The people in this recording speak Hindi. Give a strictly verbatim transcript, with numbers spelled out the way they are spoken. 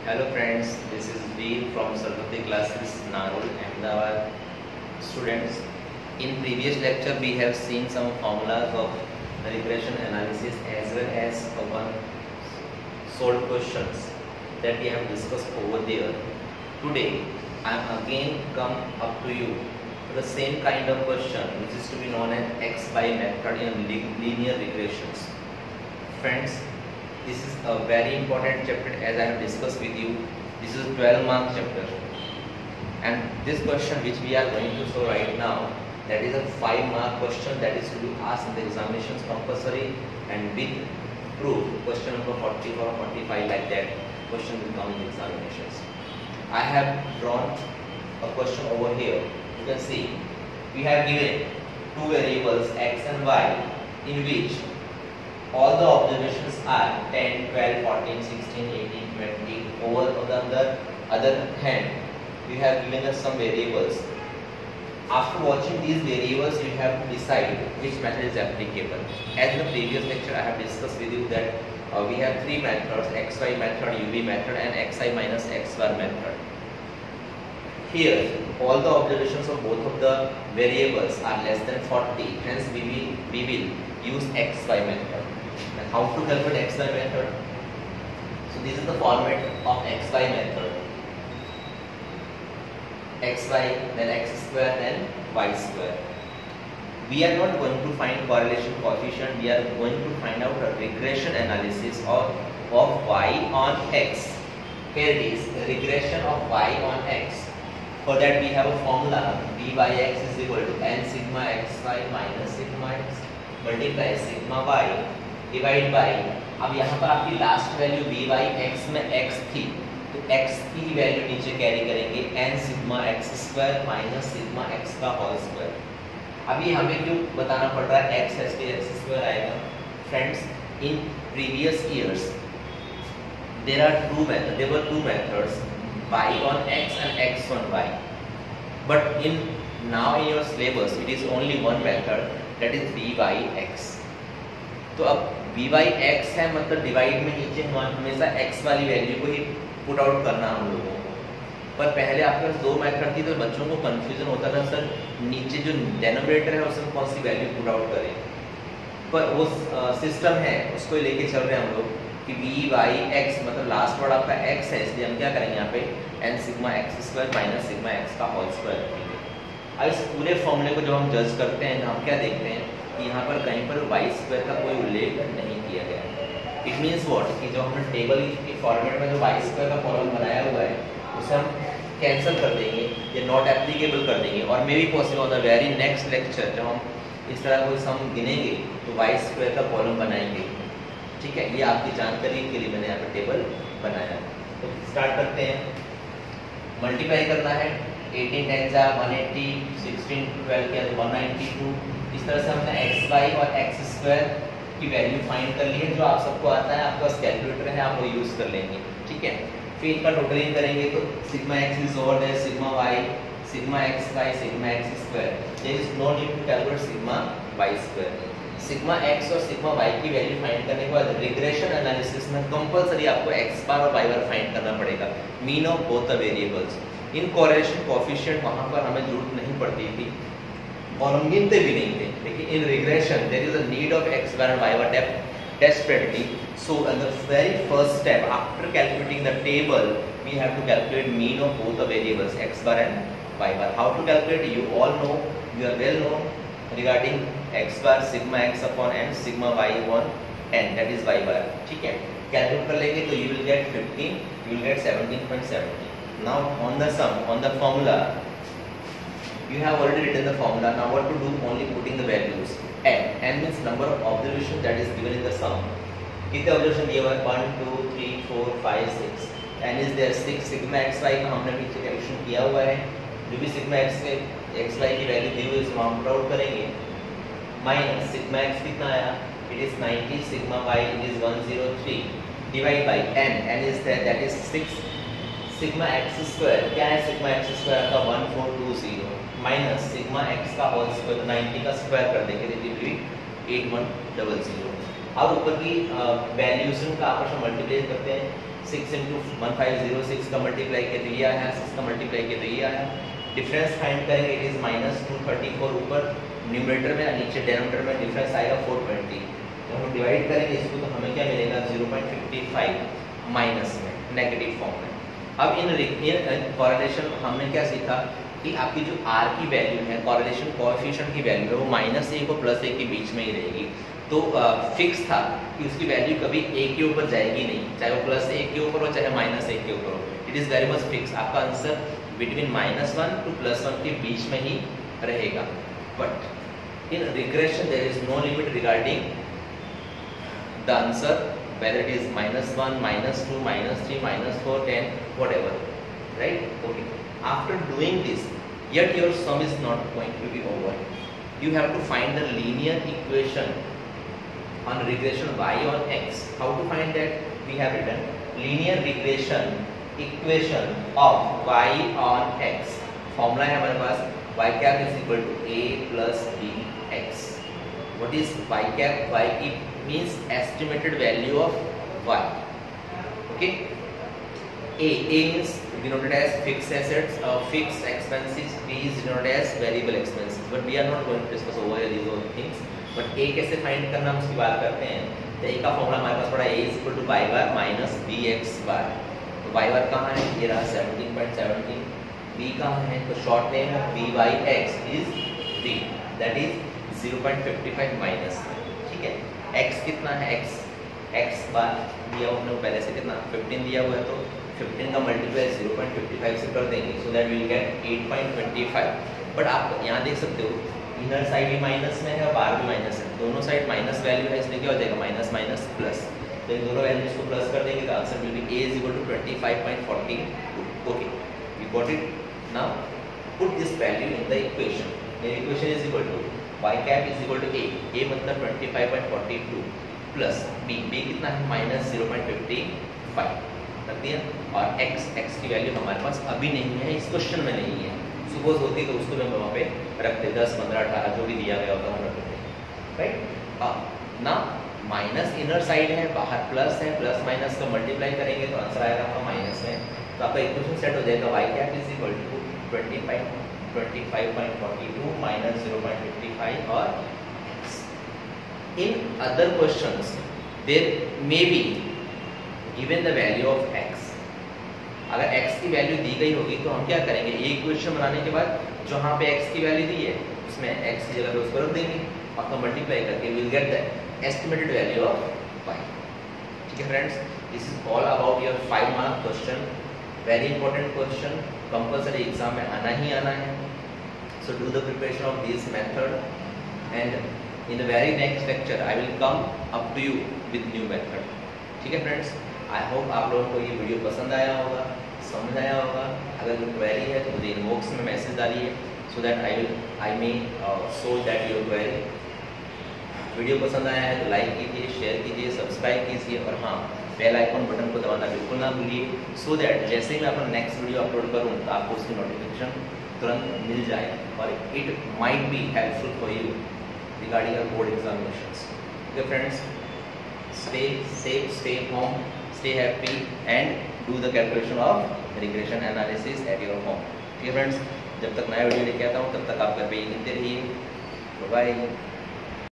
Hello friends, this is Veer from Sarvati Classes, Narol, Ahmedabad. Students, in previous lecture we have seen some formulas of regression analysis as well as one solved questions that we have discussed over there. Today, I am again come up to you with the same kind of question which is to be known as X Y method in linear regressions. Friends, this is a very important chapter as I have discussed with you. This is a twelve mark chapter, and this question which we are going to solve right now, that is a five mark question that is to be asked in the examinations compulsory, and with proof question number forty-four or forty-five, like that question will come in the examinations. I have drawn a question over here. You can see we have given two variables x and y in which all the observations are ten, twelve, fourteen, sixteen, eighteen, twenty. Over on the other, other hand, we have given us some variables. After watching these variables, you have to decide which method is applicable. As in the previous lecture, I have discussed with you that uh, we have three methods: X Y method, U V method, and Xi minus X bar method. Here, all the observations of both of the variables are less than forty. Hence, we will we will use X Y method. And how to calculate X Y method? So this is the format of X Y method. X Y, then X square, then Y square. We are not going to find correlation coefficient. We are going to find out a regression analysis of, of Y on X. Here it is, regression of Y on X. For that we have a formula, V by X is equal to n sigma xy minus sigma x multiply sigma y divide by, अब यहाँ पर आपकी last value V Y X में x थी, तो x की वैल्यू नीचे कैरी करेंगे n sigma x square minus sigma x का होल स्क्वायर. अभी हमें क्यों बताना पड़ रहा है x S T X square आएगा? Friends, in previous years there are two method there were two methods, y on x and x on y, but in now in your syllabus it is only one method, that is v by x. तो अब v by x है, मतलब डिवाइड में नीचे हमेशा x वाली वैल्यू को ही पुट आउट करना हम लोगों को. पर पहले आपके पास दो मेथड थी तो बच्चों को कंफ्यूजन होता था, सर नीचे जो डेनोमिनेटर है उसमें कौन सी वैल्यू पुट आउट करें. पर वो सिस्टम है उसको लेके चल रहे हैं हम लोग कि v by x मतलब लास्ट वर्ड आपका x है, इसलिए हम क्या करेंगे यहाँ पे n sigma x square minus sigma x का होल स्क्वायर रखेंगे. अब इस पूरे फॉर्मूले को जब हम जज करते हैं, हम क्या देखते हैं कि यहाँ पर कहीं पर y स्क्वायर का कोई उल्लेख नहीं किया गया है. इट मीन्स व्हाट कि जो हमने टेबल के फॉर्मेट में जो y स्क्वायर का कॉलम बनाया हुआ है उसे हम कैंसिल कर देंगे या नॉट एप्लीकेबल कर देंगे, और may be possible on the very next lecture जब हम इस तरह कोई सम गिनेंगे तो y स्क्वायर का कॉलम बनाएंगे. ठीक है, ये आपकी जानकारी के लिए मैंने यहाँ पर टेबल बनाया. तो स्टार्ट करते हैं. मल्टीप्लाई करना है, एटीन टेन जा वन एटी, सिक्सटीन ट्वेल्व किया तो वन नाइंटी टू. इस तरह से हमने एक्स वाई और एक्स स्क्वायर की वैल्यू फाइंड कर ली है. जो आप सबको आता है, आपका कैलकुलेटर है, आप वो यूज़ कर लेंगे. ठीक है, फिर इनका टोटलिंग करेंगे तो sigma X is over that sigma Y, sigma X Y, sigma X square. There is no need to calculate sigma Y square. Sigma X और सिग्मा वाई की वैल्यू फाइंड करने के बाद रिग्रेशन एनालिसिस में कंपलसरी आपको एक्स बार और वाई बार फाइंड करना पड़ेगा, mean of both the variables. In correlation coefficient वहाँ पर हमें जरूरत नहीं पड़ती थी और हम गिनते भी नहीं थे, लेकिन in regression there is a need of X bar and Y bar desperately. So in the very first step after calculating the table, we have to calculate mean of both the variables x bar and y bar. How to calculate? You all know, you are well known regarding x bar sigma x upon n, sigma y upon n, that is y bar. ठीक है, कैलकुलेट कर लेंगे तो you will get fifteen, you will get seventeen point seven zero. Now on the sum, on the formula, you have already written the formula. Now what to do? Only putting the values. n, n means number of observations that is given in the sum. कितने ऑब्जर्वेशन दिए हुए हैं? One two three four five six. n is there six. Sigma X Y का हमने पीछे कैलकुलेशन किया हुआ है. जो भी सिग्मा एक्स के एक्स वाई की वैल्यू दी हुई है उसको हम पुट आउट करेंगे. माइनस सिग्मा एक्स कितना आया? It is ninety. Sigma Y it is one zero three. Divide by n, n is there that is six. Sigma X square क्या है? सिग्मा एक्स स्क्वायर का one four two zero minus sigma X का होल स्क्वायर नाइंटी का स्क्वायर कर देंगे तो it will be eight one double zero. अब ऊपर की वैल्यूशन का आपस में मल्टीप्लाई करते हैं. Six into one five zero six का मल्टीप्लाई किया तो ये आया, सिक्स का मल्टीप्लाई किया तो ये आया। डिफरेंस फाइंड करेंगे, it is minus two thirty four ऊपर न्यूमरेटर में, नीचे डिनोमिनेटर में डिफरेंस आएगा फोर ट्वेंटी। जब हम डिवाइड करेंगे इसको तो हमें क्या मिलेगा, zero point fifty five minus में, नेगेटिव फॉर्म में। अब इन कॉरेलेशन हमने क्या सीखा कि आपकी जो r की वैल्यू है, कॉरेलेशन कोएफिशिएंट की वैल्यू है, वो माइनस एक और प्लस एक के बीच में ही रहेगी। तो फिक्स था कि उसकी वैल्यू कभी एक के ऊपर जाएगी नहीं, चाहे वो प्लस एक के ऊपर हो चाहे माइनस एक के ऊपर हो। It is very much fix. आपका answer between minus one to plus one के बीच में ही रहेगा। But in regression there is no limit regarding the answer, whether it is minus one, minus two, minus three, minus four, ten, whatever, right? Okay. After doing this, yet your sum is not going to be over. You have to find the linear equation on regression y on x. How to find that? We have written linear regression equation of y on x. Formula है हमारे पास, y cap is equal to a plus b x. What is y cap? Y की means estimated value of y. Okay. A A means denoted as fixed assets, uh, fixed expenses. B is denoted as variable expenses. But we are not going to discuss over here these all things. But A कैसे find करना हम उसकी बात करते हैं। तो A का फॉर्मूला हमारे पास पड़ा A is equal to y bar minus bx bar. तो y bar कहाँ है? ये रहा सेवनटीन पॉइंट सेवनटीन। B कहाँ है? तो शॉर्ट नेम है byx is b. That is zero point fifty five minus. ठीक है। x कितना है? x x बार दिया हुआ हमने पहले से कितना फिफ्टीन दिया हुआ है, तो फिफ्टीन का multiply zero point fifty five से कर देंगे, so that we will get eight point two five. But आप यहाँ देख सकते हो इनर साइड भी माइनस में है और बाहर भी माइनस है, दोनों साइड माइनस वैल्यू है, इसलिए क्या हो जाएगा माइनस माइनस प्लस। तो इन दोनों वैल्यूज को प्लस कर देंगे तो answer will be a is equal to twenty five point forty two. Okay, we got it. Now put this value in the equation. The equation is equal to y cap is equal to a, a मतलब twenty five point forty two plus b, b कितना है minus zero point fifty five रख दिया, और x, x की वैल्यू हमारे पास अभी नहीं है, इस क्वेश्चन में नहीं है। सपोज होती तो उसको हम वहाँ पे रखते, दस पंद्रह अठारह जो भी दिया गया होता हम रखते, राइट। ना माइनस इनर साइड है, बाहर प्लस है, प्लस माइनस का मल्टीप्लाई करेंगे तो आंसर आएगा आपका माइनस में। तो आपका इक्वेशन सेट हो जाएगा y cap is equal to twenty five twenty five point forty two minus zero point fifty five और x. In other questions there may be given the value of x. अगर x की वैल्यू दी गई होगी तो हम क्या करेंगे, ये इक्वेशन बनाने के बाद जहाँ पे x की वैल्यू दी है उसमें x की जगह पे उसको रख देंगे और तो मल्टीप्लाई करके we'll get the estimated value of y. ठीक है friends, this is all about your five mark question. Very important question, compulsory exam में आना ही आना है। So do the preparation of this method and in the very next lecture I will come up to you with new method. ठीक है फ्रेंड्स, I hope आप लोगों को ये वीडियो पसंद आया होगा, समझ आया होगा। अगर कोई क्वेरी है तो मुझे इनबॉक्स में मैसेज डालिए so that I will I may uh, solve that your query. Video पसंद आया है तो लाइक कीजिए, शेयर कीजिए, सब्सक्राइब कीजिए और हाँ बेल आइकन बटन को दबाना बिल्कुल ना भूलिए, सो दैट जैसे ही मैं अपना नेक्स्ट वीडियो अपलोड करूँ तो आपको उसकी नोटिफिकेशन तुरंत मिल जाए और it might be helpful for you regarding your board examinations. Okay friends, stay safe, stay home, stay happy and do the calculation of regression analysis at your home. ठीक है फ्रेंड्स, जब तक नया वीडियो लेके आता हूँ तब तक आप घर पे ही गिनते रहिए। बाय।